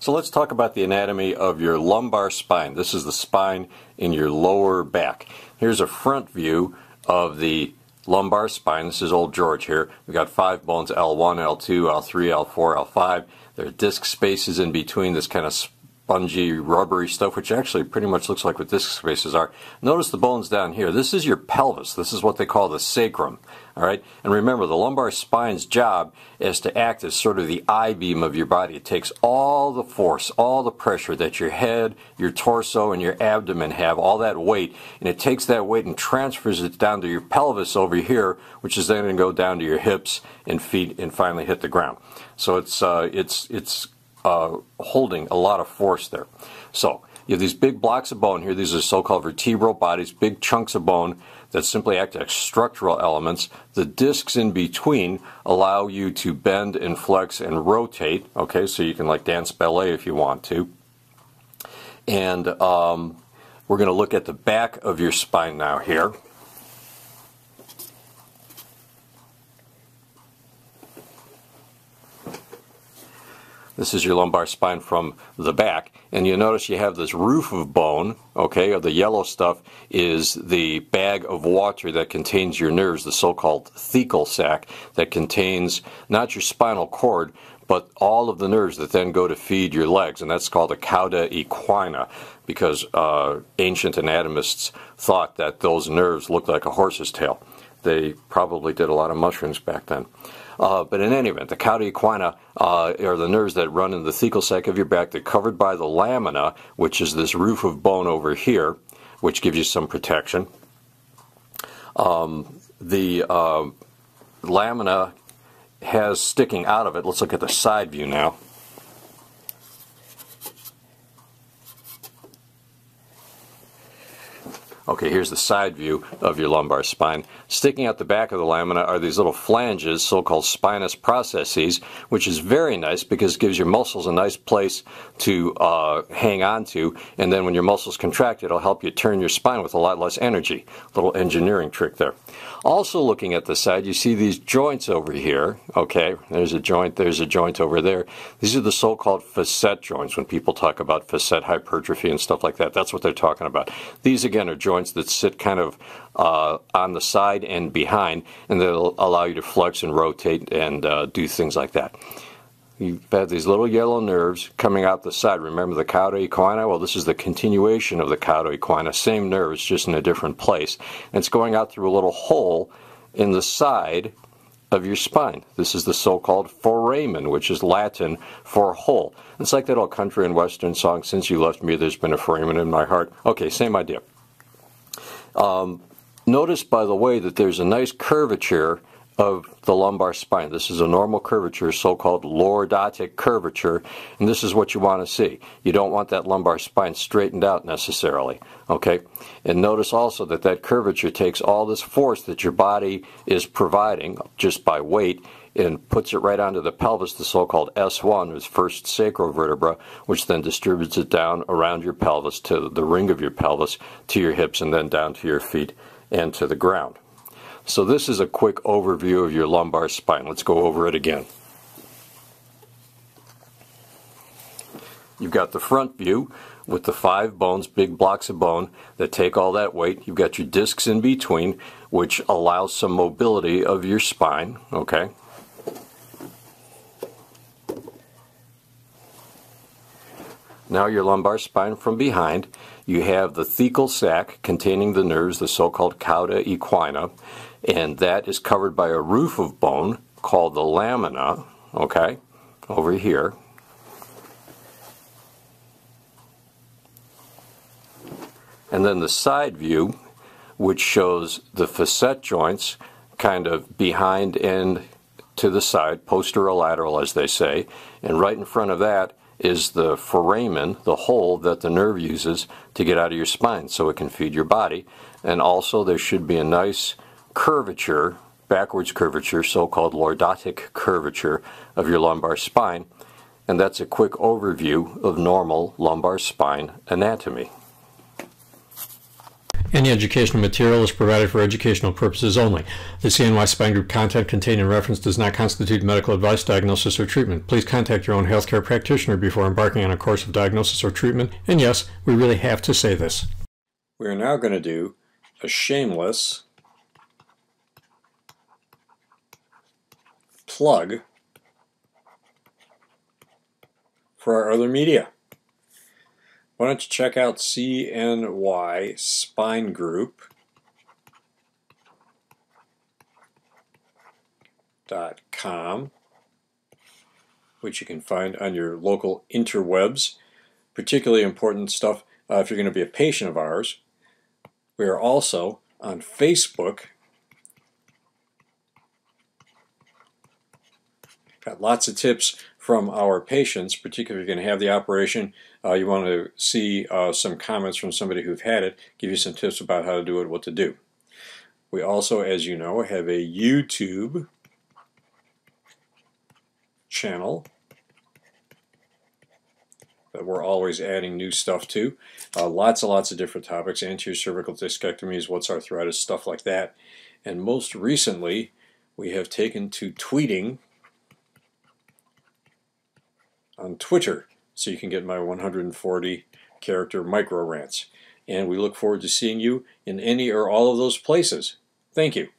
So let's talk about the anatomy of your lumbar spine. This is the spine in your lower back. Here's a front view of the lumbar spine. This is old George here. We've got 5 bones, L1, L2, L3, L4, L5. There are disc spaces in between, this kind of spongy, rubbery stuff, which actually pretty much looks like what disc spaces are. Notice the bones down here. This is your pelvis. This is what they call the sacrum. All right? And remember, the lumbar spine's job is to act as sort of the I-beam of your body. It takes all the force, all the pressure that your head, your torso, and your abdomen have, all that weight, and it takes that weight and transfers it down to your pelvis over here, which is then going to go down to your hips and feet and finally hit the ground. So it's holding a lot of force there. So you have these big blocks of bone here. These are so-called vertebral bodies, big chunks of bone that simply act as structural elements. The discs in between allow you to bend and flex and rotate, okay, so you can like dance ballet if you want to. And we're going to look at the back of your spine now here. This is your lumbar spine from the back, and you'll notice you have this roof of bone, okay, or the yellow stuff is the bag of water that contains your nerves, the so-called thecal sac that contains not your spinal cord, but all of the nerves that then go to feed your legs, and that's called a cauda equina, because ancient anatomists thought that those nerves looked like a horse's tail. They probably did a lot of mushrooms back then. But in any event, the cauda equina are the nerves that run in the thecal sac of your back. They're covered by the lamina, which is this roof of bone over here, which gives you some protection. The lamina has sticking out of it. Let's look at the side view now. Okay, here's the side view of your lumbar spine. Sticking out the back of the lamina are these little flanges, so-called spinous processes, which is very nice because it gives your muscles a nice place to hang on to, and then when your muscles contract, it'll help you turn your spine with a lot less energy. Little engineering trick there. Also looking at the side, you see these joints over here. Okay, there's a joint over there. These are the so-called facet joints. When people talk about facet hypertrophy and stuff like that, that's what they're talking about. These, again, are joints that sit kind of on the side and behind, and they'll allow you to flex and rotate and do things like that. You've got these little yellow nerves coming out the side. Remember the cauda equina? Well, this is the continuation of the cauda equina. Same nerves, just in a different place. And it's going out through a little hole in the side of your spine. This is the so-called foramen, which is Latin for hole. It's like that old country and western song, "Since You Left Me, There's Been a Foramen in My Heart." Okay, same idea. Notice, by the way, that there's a nice curvature of the lumbar spine. This is a normal curvature, so-called lordotic curvature, and this is what you want to see. You don't want that lumbar spine straightened out necessarily, okay? And notice also that that curvature takes all this force that your body is providing just by weight and puts it right onto the pelvis, the so-called S1, or first sacral vertebra, which then distributes it down around your pelvis to the ring of your pelvis, to your hips, and then down to your feet and to the ground. So this is a quick overview of your lumbar spine. Let's go over it again. You've got the front view with the 5 bones, big blocks of bone that take all that weight. You've got your discs in between, which allows some mobility of your spine, okay? Now your lumbar spine from behind. You have the thecal sac containing the nerves, the so-called cauda equina, and that is covered by a roof of bone called the lamina, okay, over here. And then the side view, which shows the facet joints kind of behind and to the side, posterolateral as they say, and right in front of that is the foramen, the hole that the nerve uses to get out of your spine so it can feed your body. And also there should be a nice curvature, backwards curvature, so-called lordotic curvature of your lumbar spine. And that's a quick overview of normal lumbar spine anatomy. Any educational material is provided for educational purposes only. The CNY Spine Group content contained in reference does not constitute medical advice, diagnosis, or treatment. Please contact your own healthcare practitioner before embarking on a course of diagnosis or treatment. And yes, we really have to say this. We are now going to do a shameless plug for our other media. Why don't you check out cnysspinegroup.com, which you can find on your local interwebs. Particularly important stuff if you're going to be a patient of ours. We are also on Facebook. Got lots of tips from our patients, particularly if you're going to have the operation. You want to see some comments from somebody who've had it, give you some tips about how to do it, what to do. We also, as you know, have a YouTube channel that we're always adding new stuff to. Lots and lots of different topics, anterior cervical discectomies, what's arthritis, stuff like that. And most recently, we have taken to tweeting on Twitter, so you can get my 140 character micro rants. And we look forward to seeing you in any or all of those places. Thank you.